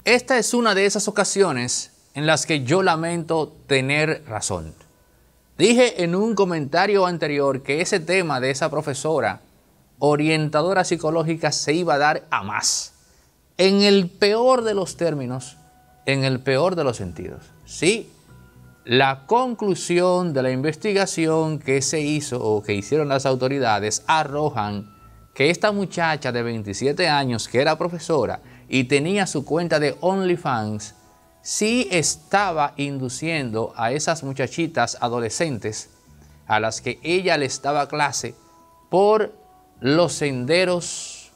Esta es una de esas ocasiones en las que yo lamento tener razón. Dije en un comentario anterior que ese tema de esa profesora orientadora psicológica se iba a dar a más. En el peor de los términos, en el peor de los sentidos. Sí, la conclusión de la investigación que se hizo o que hicieron las autoridades arrojan que esta muchacha de 27 años que era profesora y tenía su cuenta de OnlyFans, sí estaba induciendo a esas muchachitas adolescentes a las que ella les daba clase por los senderos,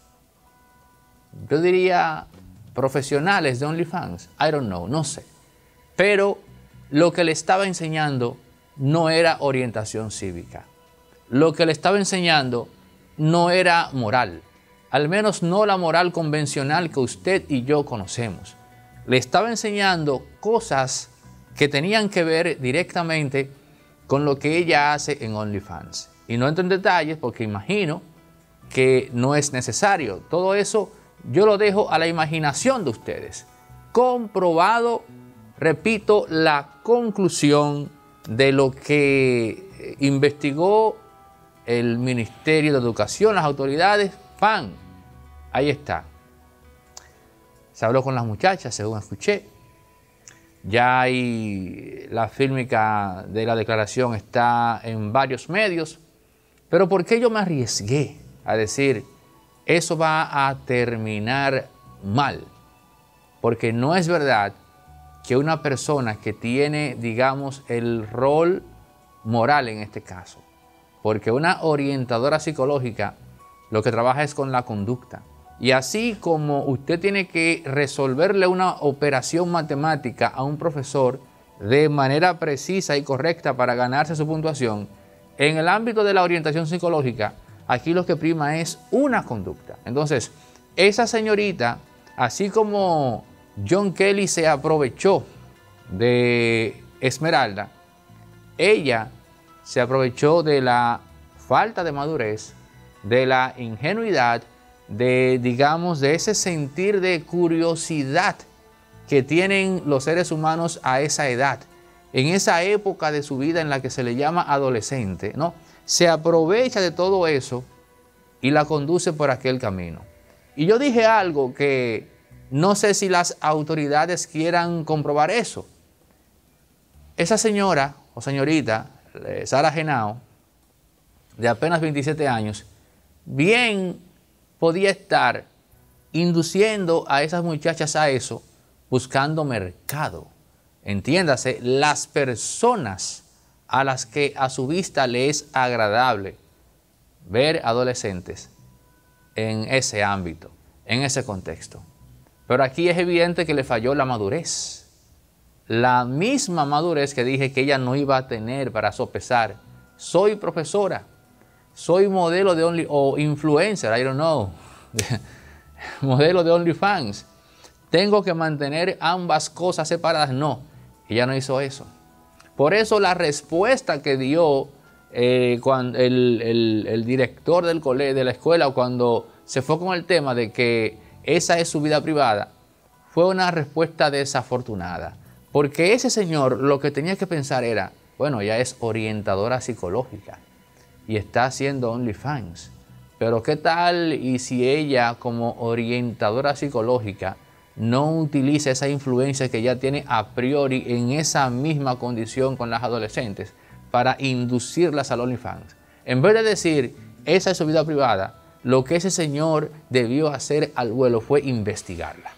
yo diría, profesionales de OnlyFans. I don't know, no sé. Pero lo que le estaba enseñando no era orientación cívica. Lo que le estaba enseñando no era moral. Al menos no la moral convencional que usted y yo conocemos. Le estaba enseñando cosas que tenían que ver directamente con lo que ella hace en OnlyFans. Y no entro en detalles porque imagino que no es necesario. Todo eso yo lo dejo a la imaginación de ustedes. Comprobado, repito, la conclusión de lo que investigó el Ministerio de Educación, las autoridades, ¡pam! Ahí está. Se habló con las muchachas, según escuché. Ya hay la fílmica de la declaración, está en varios medios. Pero ¿por qué yo me arriesgué a decir eso va a terminar mal? Porque no es verdad que una persona que tiene, digamos, el rol moral en este caso, porque una orientadora psicológica lo que trabaja es con la conducta. Y así como usted tiene que resolverle una operación matemática a un profesor de manera precisa y correcta para ganarse su puntuación, en el ámbito de la orientación psicológica, aquí lo que prima es una conducta. Entonces, esa señorita, así como John Kelly se aprovechó de Esmeralda, ella se aprovechó de la falta de madurez, de la ingenuidad, de, digamos, de ese sentir de curiosidad que tienen los seres humanos a esa edad, en esa época de su vida en la que se le llama adolescente, ¿no? Se aprovecha de todo eso y la conduce por aquel camino. Y yo dije algo que no sé si las autoridades quieran comprobar eso. Esa señora o señorita, Sara Henao, de apenas 27 años, bien podía estar induciendo a esas muchachas a eso, buscando mercado. Entiéndase, las personas a las que a su vista le es agradable ver adolescentes en ese ámbito, en ese contexto. Pero aquí es evidente que le falló la madurez. La misma madurez que dije que ella no iba a tener para sopesar. Soy profesora, soy modelo de o influencer, I don't know, modelo de OnlyFans. Tengo que mantener ambas cosas separadas. No, ella no hizo eso. Por eso la respuesta que dio cuando el director del colegio, de la escuela, cuando se fue con el tema de que esa es su vida privada, fue una respuesta desafortunada. Porque ese señor lo que tenía que pensar era, bueno, ella es orientadora psicológica y está haciendo OnlyFans. Pero ¿qué tal y si ella como orientadora psicológica no utiliza esa influencia que ya tiene a priori en esa misma condición con las adolescentes para inducirlas al OnlyFans? En vez de decir, esa es su vida privada, lo que ese señor debió hacer al vuelo fue investigarla.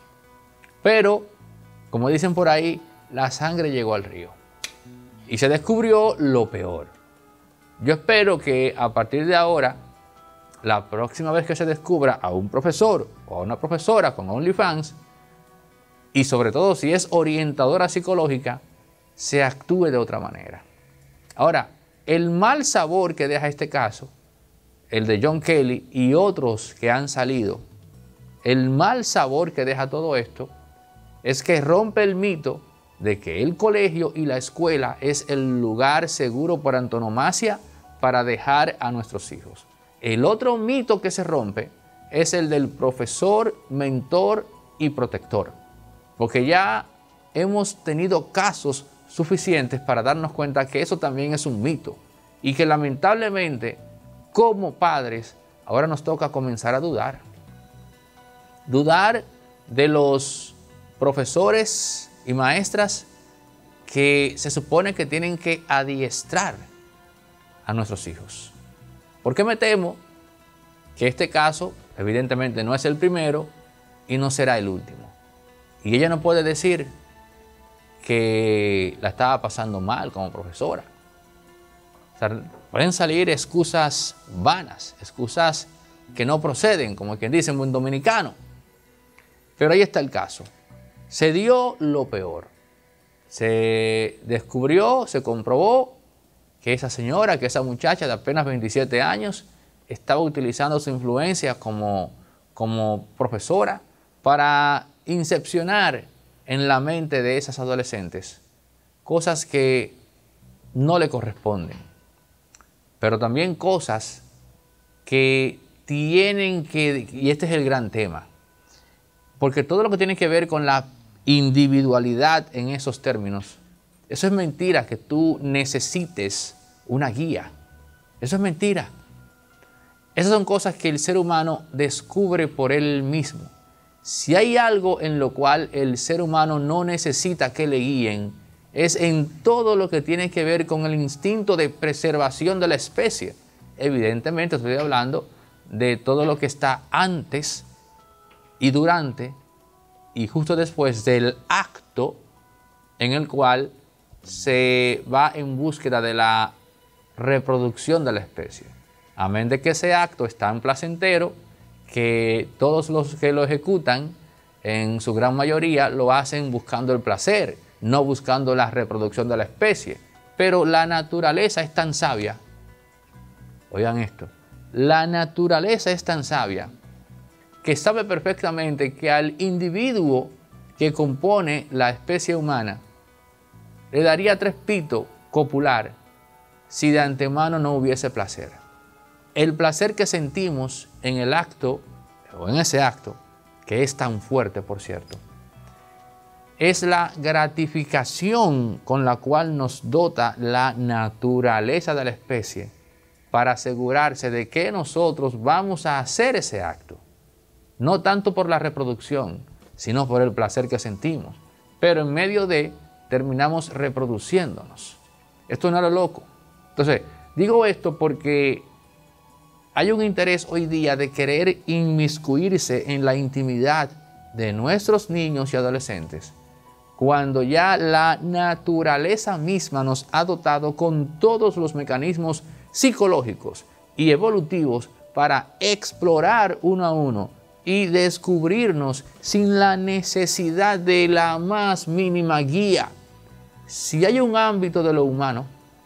Pero, como dicen por ahí, la sangre llegó al río y se descubrió lo peor. Yo espero que a partir de ahora, la próxima vez que se descubra a un profesor o a una profesora con OnlyFans, y sobre todo si es orientadora psicológica, se actúe de otra manera. Ahora, el mal sabor que deja este caso, el de John Kelly y otros que han salido, el mal sabor que deja todo esto es que rompe el mito de que el colegio y la escuela es el lugar seguro por antonomasia para dejar a nuestros hijos. El otro mito que se rompe es el del profesor, mentor y protector. porque ya hemos tenido casos suficientes para darnos cuenta que eso también es un mito y que lamentablemente como padres ahora nos toca comenzar a dudar. Dudar de los profesores y maestras que se supone que tienen que adiestrar a nuestros hijos. Porque me temo que este caso evidentemente no es el primero y no será el último. Y ella no puede decir que la estaba pasando mal como profesora. O sea, pueden salir excusas vanas, excusas que no proceden, como quien dice en buen dominicano. Pero ahí está el caso. Se dio lo peor. Se descubrió, se comprobó que esa señora, que esa muchacha de apenas 27 años, estaba utilizando su influencia como profesora para incepcionar en la mente de esas adolescentes cosas que no le corresponden, pero también cosas que tienen que, y este es el gran tema, porque todo lo que tiene que ver con la individualidad en esos términos, eso es mentira, que tú necesites una guía. Eso es mentira. Esas son cosas que el ser humano descubre por él mismo. Si hay algo en lo cual el ser humano no necesita que le guíen, es en todo lo que tiene que ver con el instinto de preservación de la especie. Evidentemente estoy hablando de todo lo que está antes y durante y justo después del acto en el cual se va en búsqueda de la reproducción de la especie. Amén de que ese acto es tan placentero que todos los que lo ejecutan, en su gran mayoría, lo hacen buscando el placer, no buscando la reproducción de la especie. Pero la naturaleza es tan sabia, oigan esto, la naturaleza es tan sabia que sabe perfectamente que al individuo que compone la especie humana le daría 3 pitos copular si de antemano no hubiese placer. El placer que sentimos en el acto, o en ese acto, que es tan fuerte, por cierto, es la gratificación con la cual nos dota la naturaleza de la especie para asegurarse de que nosotros vamos a hacer ese acto. No tanto por la reproducción, sino por el placer que sentimos. Pero en medio de, terminamos reproduciéndonos. Esto no es lo loco. Entonces, digo esto porque hay un interés hoy día de querer inmiscuirse en la intimidad de nuestros niños y adolescentes, cuando ya la naturaleza misma nos ha dotado con todos los mecanismos psicológicos y evolutivos para explorar uno a uno y descubrirnos sin la necesidad de la más mínima guía. Si hay un ámbito de lo humano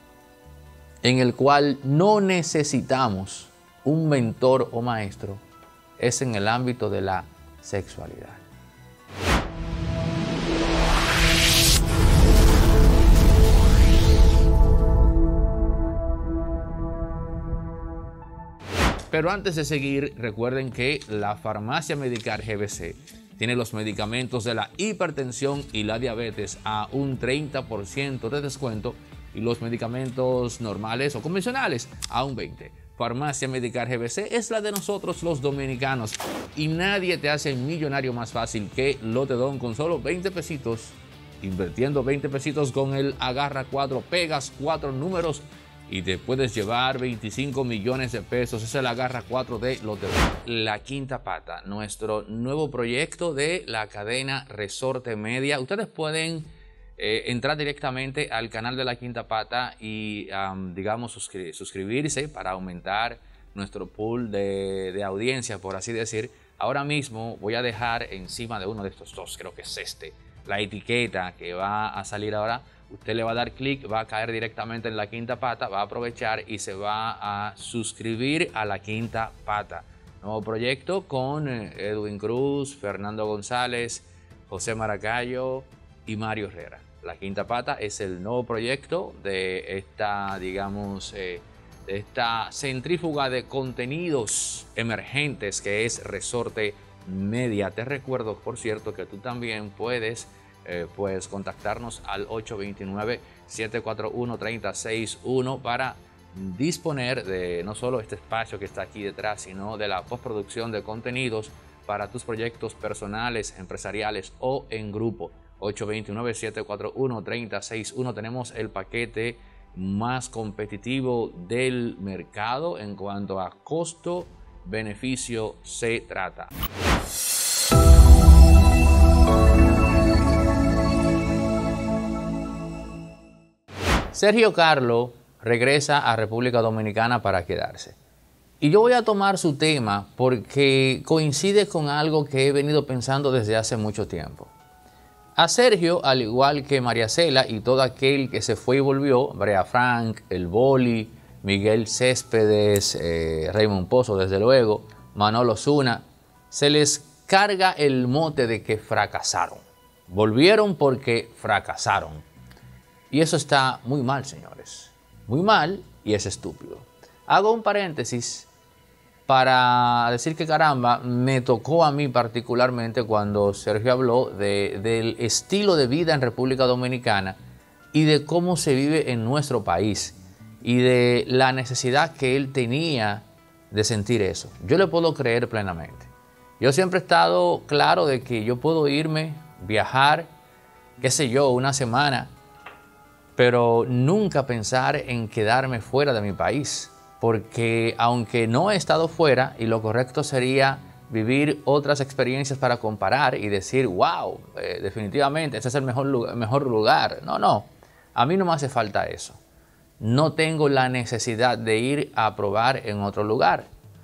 en el cual no necesitamos un mentor o maestro, es en el ámbito de la sexualidad. Pero antes de seguir, recuerden que la Farmacia Medicar GBC tiene los medicamentos de la hipertensión y la diabetes a un 30% de descuento y los medicamentos normales o convencionales a un 20%. Farmacia Medicar GBC es la de nosotros los dominicanos y nadie te hace millonario más fácil que Lotedón con solo 20 pesitos. Invirtiendo 20 pesitos con el Agarra 4, pegas 4 números y te puedes llevar 25 millones de pesos. Es el Agarra 4 de Lotedón. La Quinta Pata, nuestro nuevo proyecto de la cadena Resorte Media. Ustedes pueden entrar directamente al canal de La Quinta Pata y, digamos, suscribirse para aumentar nuestro pool de audiencia, por así decir. Ahora mismo voy a dejar encima de uno de estos dos, creo que es este, la etiqueta que va a salir ahora. Usted le va a dar clic, va a caer directamente en La Quinta Pata, va a aprovechar y se va a suscribir a La Quinta Pata. Nuevo proyecto con Edwin Cruz, Fernando González, José Maracayo y Mario Herrera. La Quinta Pata es el nuevo proyecto de esta, digamos, de esta centrífuga de contenidos emergentes que es Resorte Media. Te recuerdo, por cierto, que tú también puedes contactarnos al 829-741-3061 para disponer de no solo este espacio que está aquí detrás, sino de la postproducción de contenidos para tus proyectos personales, empresariales o en grupo. 829-741-3061. Tenemos el paquete más competitivo del mercado en cuanto a costo-beneficio se trata. Sergio Carlo regresa a República Dominicana para quedarse. Y yo voy a tomar su tema porque coincide con algo que he venido pensando desde hace mucho tiempo. A Sergio, al igual que María Cela y todo aquel que se fue y volvió, Brea Frank, El Boli, Miguel Céspedes, Raymond Pozo, desde luego, Manolo Zuna, se les carga el mote de que fracasaron. Volvieron porque fracasaron. Y eso está muy mal, señores. Muy mal y es estúpido. Hago un paréntesis para decir que caramba, me tocó a mí particularmente cuando Sergio habló del estilo de vida en República Dominicana y de cómo se vive en nuestro país y de la necesidad que él tenía de sentir eso. Yo le puedo creer plenamente. Yo siempre he estado claro de que yo puedo irme, viajar, qué sé yo, una semana, pero nunca pensar en quedarme fuera de mi país. Porque aunque no he estado fuera, y lo correcto sería vivir otras experiencias para comparar y decir, wow, definitivamente este es el mejor lugar. No, a mí no me hace falta eso. No tengo la necesidad de ir a probar en otro lugar.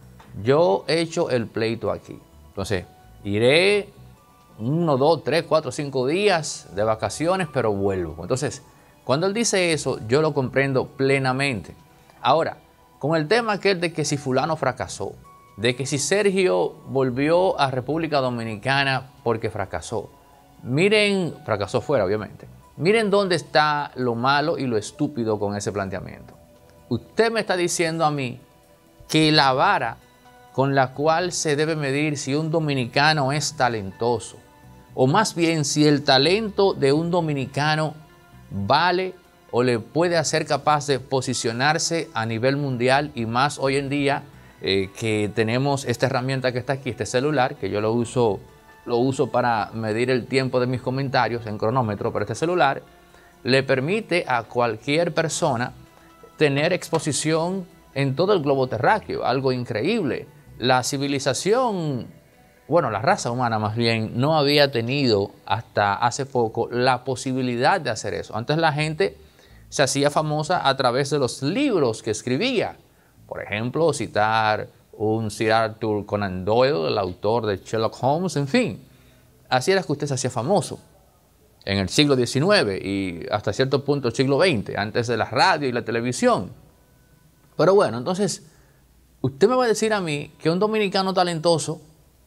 Yo he hecho el pleito aquí. Entonces, iré 1, 2, 3, 4, 5 días de vacaciones, pero vuelvo. Entonces, cuando él dice eso, yo lo comprendo plenamente. Ahora, con el tema aquel de que si fulano fracasó, de que si Sergio volvió a República Dominicana porque fracasó. Miren, fracasó fuera obviamente. Miren dónde está lo malo y lo estúpido con ese planteamiento. Usted me está diciendo a mí que la vara con la cual se debe medir si un dominicano es talentoso, o más bien si el talento de un dominicano vale o le puede hacer capaz de posicionarse a nivel mundial, y más hoy en día que tenemos esta herramienta que está aquí, este celular, que yo lo uso para medir el tiempo de mis comentarios en cronómetro, pero este celular le permite a cualquier persona tener exposición en todo el globo terráqueo, algo increíble. La civilización, bueno, la raza humana más bien, no había tenido hasta hace poco la posibilidad de hacer eso. Antes la gente se hacía famosa a través de los libros que escribía. Por ejemplo, citar un Sir Arthur Conan Doyle, el autor de Sherlock Holmes, en fin. Así era que usted se hacía famoso en el siglo XIX y hasta cierto punto el siglo XX, antes de la radio y la televisión. Pero bueno, entonces, usted me va a decir a mí que un dominicano talentoso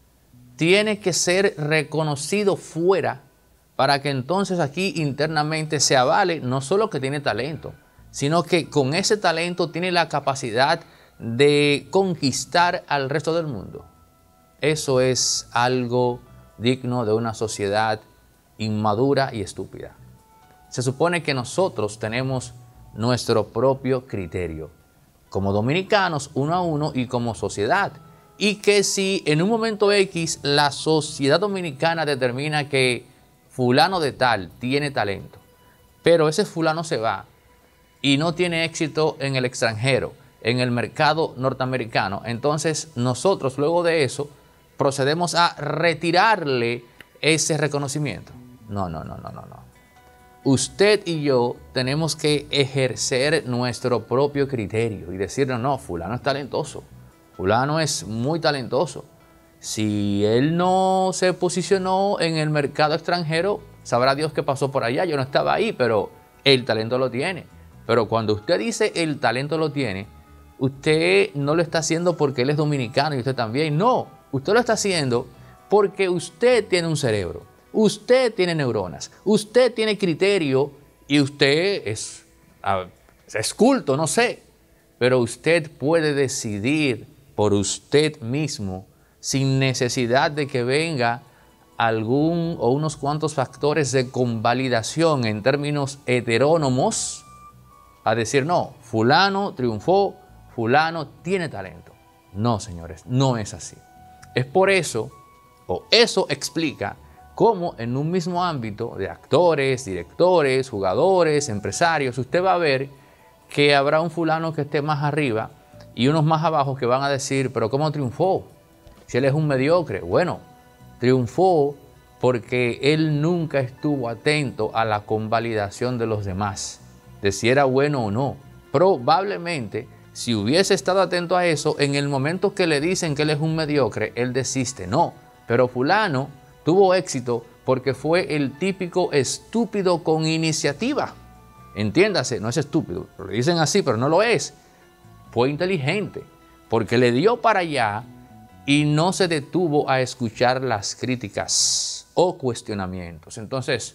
tiene que ser reconocido fuera para que entonces aquí internamente se avale no solo que tiene talento, sino que con ese talento tiene la capacidad de conquistar al resto del mundo. Eso es algo digno de una sociedad inmadura y estúpida. Se supone que nosotros tenemos nuestro propio criterio, como dominicanos, uno a uno, y como sociedad. Y que si en un momento X la sociedad dominicana determina que fulano de tal tiene talento, pero ese fulano se va y no tiene éxito en el extranjero, en el mercado norteamericano, entonces nosotros luego de eso procedemos a retirarle ese reconocimiento. No. Usted y yo tenemos que ejercer nuestro propio criterio y decirnos, no, fulano es talentoso, fulano es muy talentoso. Si él no se posicionó en el mercado extranjero, sabrá Dios qué pasó por allá. Yo no estaba ahí, pero el talento lo tiene. Pero cuando usted dice el talento lo tiene, usted no lo está haciendo porque él es dominicano y usted también. No, usted lo está haciendo porque usted tiene un cerebro, usted tiene neuronas, usted tiene criterio y usted es culto, no sé. Pero usted puede decidir por usted mismo sin necesidad de que venga algún o unos cuantos factores de convalidación en términos heterónomos a decir, no, fulano triunfó, fulano tiene talento. No, señores, no es así. Es por eso, o eso explica cómo en un mismo ámbito de actores, directores, jugadores, empresarios, usted va a ver que habrá un fulano que esté más arriba y unos más abajo que van a decir, pero ¿cómo triunfó? Si él es un mediocre. Bueno, triunfó porque él nunca estuvo atento a la convalidación de los demás, de si era bueno o no. Probablemente, si hubiese estado atento a eso, en el momento que le dicen que él es un mediocre, él desiste. No, pero fulano tuvo éxito porque fue el típico estúpido con iniciativa. Entiéndase, no es estúpido, lo dicen así, pero no lo es. Fue inteligente porque le dio para allá y no se detuvo a escuchar las críticas o cuestionamientos. Entonces,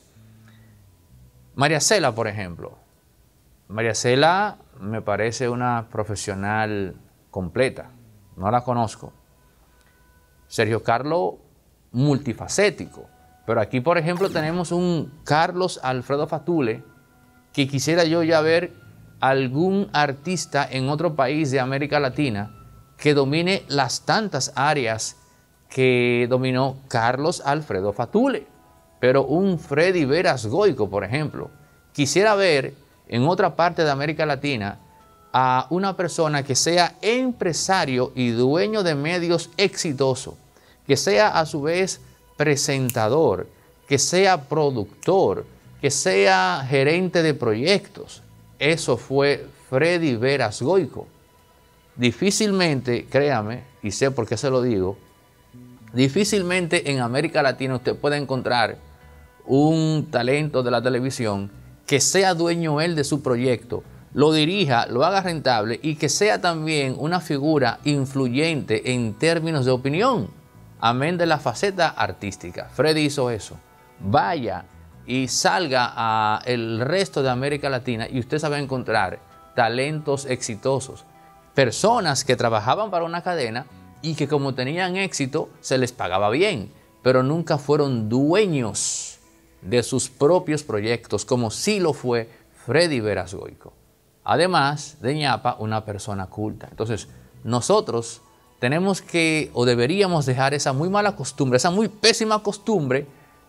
María Cela, por ejemplo. María Cela me parece una profesional completa. No la conozco. Sergio Carlos, multifacético. Pero aquí, por ejemplo, tenemos un Carlos Alfredo Fatule, que quisiera yo ya ver algún artista en otro país de América Latina que domine las tantas áreas que dominó Carlos Alfredo Fatule. Pero un Freddy Veras Goico, por ejemplo, quisiera ver en otra parte de América Latina a una persona que sea empresario y dueño de medios exitoso, que sea a su vez presentador, que sea productor, que sea gerente de proyectos. Eso fue Freddy Veras Goico. Difícilmente, créame, y sé por qué se lo digo, difícilmente en América Latina usted puede encontrar un talento de la televisión que sea dueño él de su proyecto, lo dirija, lo haga rentable y que sea también una figura influyente en términos de opinión, amén de la faceta artística. Freddy hizo eso. Vaya y salga a el resto de América Latina y usted sabe encontrar talentos exitosos, personas que trabajaban para una cadena y que como tenían éxito se les pagaba bien, pero nunca fueron dueños de sus propios proyectos, como sí lo fue Freddy Veras Goico. Además de ñapa, una persona culta. Entonces, nosotros tenemos que, o deberíamos dejar esa muy mala costumbre, esa muy pésima costumbre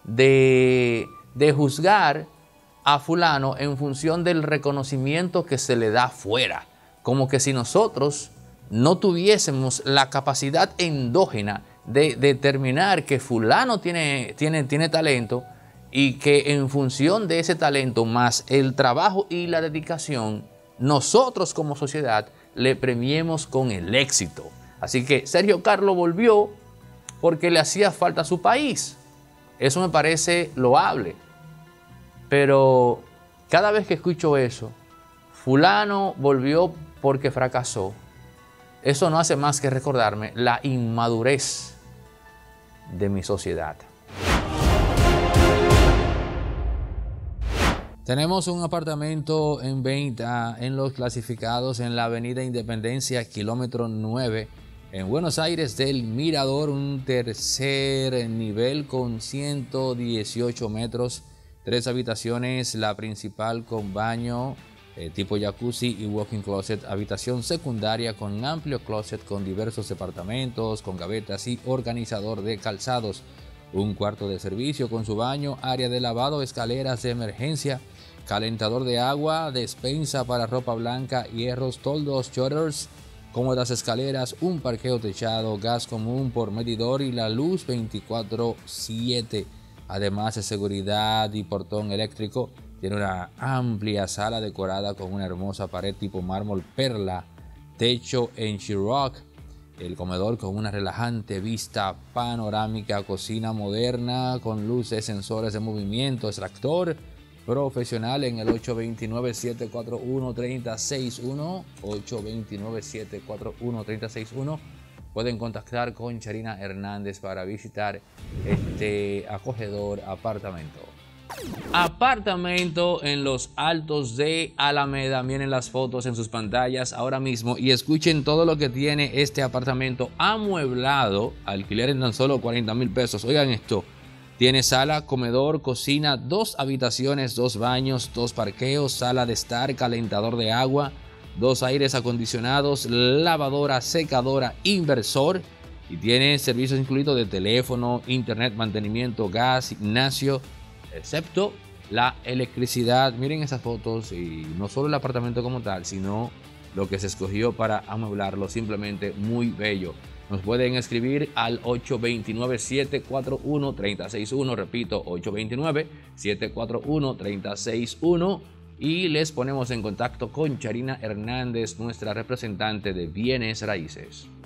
de juzgar a fulano en función del reconocimiento que se le da fuera. Como que si nosotros no tuviésemos la capacidad endógena de determinar que fulano tiene talento y que en función de ese talento más el trabajo y la dedicación, nosotros como sociedad le premiemos con el éxito. Así que Sergio Carlos volvió porque le hacía falta a su país. Eso me parece loable. Pero cada vez que escucho eso, fulano volvió porque fracasó, eso no hace más que recordarme la inmadurez de mi sociedad. Tenemos un apartamento en venta en los clasificados en la Avenida Independencia, kilómetro 9, en Buenos Aires del Mirador, un tercer nivel con 118 metros, 3 habitaciones, la principal con baño tipo jacuzzi y walk-in closet, habitación secundaria con amplio closet con diversos departamentos, con gavetas y organizador de calzados, un cuarto de servicio con su baño, área de lavado, escaleras de emergencia, calentador de agua, despensa para ropa blanca, hierros, toldos, shutters, cómodas escaleras, un parqueo techado, gas común por medidor y la luz 24/7. Además de seguridad y portón eléctrico, tiene una amplia sala decorada con una hermosa pared tipo mármol perla, techo en Sheetrock, el comedor con una relajante vista panorámica, cocina moderna con luces, sensores de movimiento, extractor profesional en el 829-741-3061, 829-741-3061. Pueden contactar con Charina Hernández para visitar este acogedor apartamento. Apartamento en los Altos de Alameda. Miren las fotos en sus pantallas ahora mismo y escuchen todo lo que tiene este apartamento amueblado. Alquiler en tan solo 40,000 pesos. Oigan esto. Tiene sala, comedor, cocina, 2 habitaciones, 2 baños, 2 parqueos, sala de estar, calentador de agua, 2 aires acondicionados, lavadora, secadora, inversor. Y tiene servicios incluidos de teléfono, internet, mantenimiento, gas, gimnasio, excepto la electricidad. Miren esas fotos y no solo el apartamento como tal, sino lo que se escogió para amueblarlo, simplemente muy bello. Nos pueden escribir al 829-741-3061, repito, 829-741-3061 y les ponemos en contacto con Charina Hernández, nuestra representante de bienes raíces.